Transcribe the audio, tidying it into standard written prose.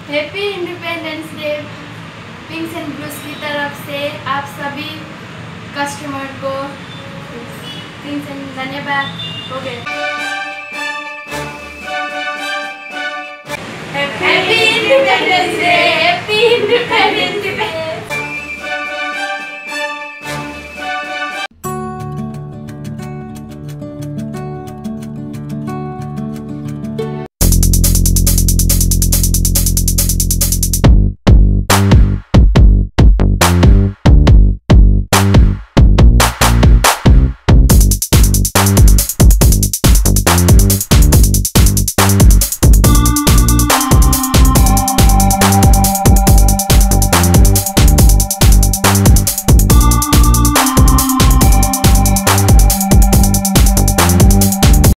Happy independence day pinks and blues की तरफ से आप सभी कस्टमर को धन्यवाद हो गए। Happy independence day, happy independence day.